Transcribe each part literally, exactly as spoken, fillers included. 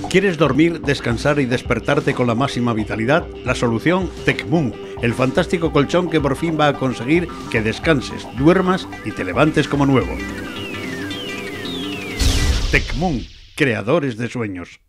¿Quieres dormir, descansar y despertarte con la máxima vitalidad? La solución Tecmoon, el fantástico colchón que por fin va a conseguir que descanses, duermas y te levantes como nuevo. Tecmoon, creadores de sueños.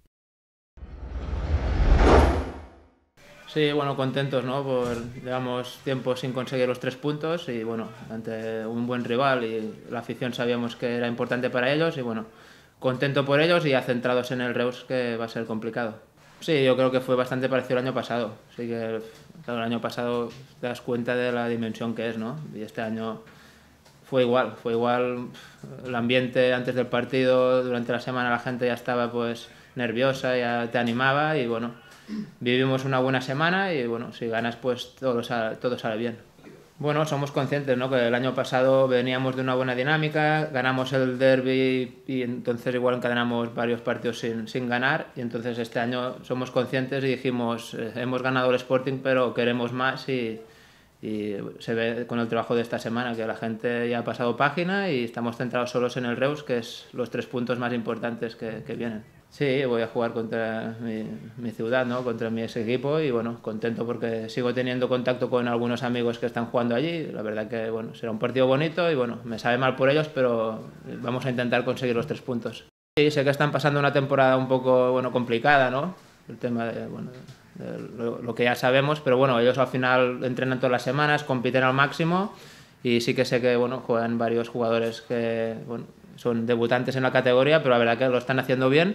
Sí, bueno, contentos, ¿no? Por, llevamos tiempo sin conseguir los tres puntos y, bueno, ante un buen rival y la afición sabíamos que era importante para ellos y, bueno, contento por ellos y ya centrados en el Reus, que va a ser complicado. Sí, yo creo que fue bastante parecido al año pasado. Así que, claro, el año pasado te das cuenta de la dimensión que es, ¿no? Y este año fue igual, fue igual. El ambiente antes del partido, durante la semana la gente ya estaba pues nerviosa, ya te animaba y, bueno, vivimos una buena semana y, bueno, si ganas pues todo sale, todo sale bien. Bueno, somos conscientes, ¿no? Que el año pasado veníamos de una buena dinámica, ganamos el derbi y entonces igual encadenamos varios partidos sin, sin ganar y entonces este año somos conscientes y dijimos eh, hemos ganado el Sporting pero queremos más y, y se ve con el trabajo de esta semana que la gente ya ha pasado página y estamos centrados solos en el Reus, que es los tres puntos más importantes que, que vienen. Sí, voy a jugar contra mi, mi ciudad, ¿no? Contra mi ex equipo y, bueno, contento porque sigo teniendo contacto con algunos amigos que están jugando allí. La verdad que, bueno, será un partido bonito y, bueno, me sabe mal por ellos, pero vamos a intentar conseguir los tres puntos. Sí, sé que están pasando una temporada un poco, bueno, complicada, ¿no? El tema de, bueno, de lo, lo que ya sabemos, pero, bueno, ellos al final entrenan todas las semanas, compiten al máximo y sí que sé que, bueno, juegan varios jugadores que, bueno, son debutantes en la categoría, pero la verdad que lo están haciendo bien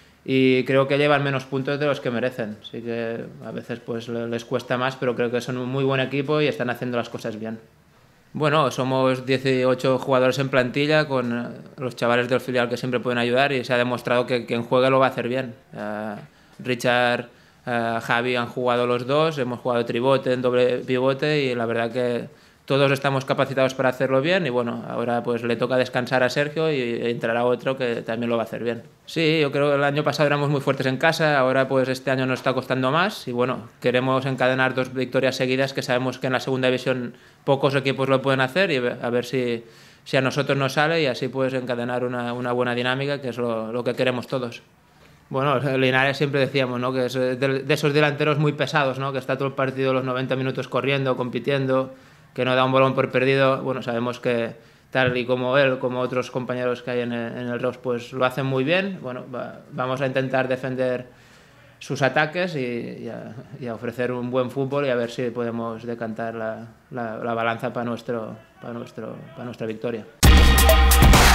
y creo que llevan menos puntos de los que merecen. Así que a veces pues les cuesta más, pero creo que son un muy buen equipo y están haciendo las cosas bien. Bueno, somos dieciocho jugadores en plantilla con los chavales del filial que siempre pueden ayudar y se ha demostrado que quien juegue lo va a hacer bien. Uh, Richard, uh, Javi han jugado los dos, hemos jugado tribote en doble pivote y la verdad que todos estamos capacitados para hacerlo bien y, bueno, ahora pues le toca descansar a Sergio y entrará otro que también lo va a hacer bien. Sí, yo creo que el año pasado éramos muy fuertes en casa, ahora pues este año nos está costando más y, bueno, queremos encadenar dos victorias seguidas que sabemos que en la segunda división pocos equipos lo pueden hacer y a ver si, si a nosotros nos sale y así pues encadenar una, una buena dinámica, que es lo, lo que queremos todos. Bueno, Linares siempre decíamos, ¿no? Que es de, de esos delanteros muy pesados, ¿no? Que está todo el partido los noventa minutos corriendo, compitiendo, que no da un balón por perdido. Bueno, sabemos que tal y como él, como otros compañeros que hay en el, en el Reus, pues lo hacen muy bien. Bueno, va, vamos a intentar defender sus ataques y, y, a, y a ofrecer un buen fútbol y a ver si podemos decantar la, la, la balanza para, nuestro, para, nuestro, para nuestra victoria.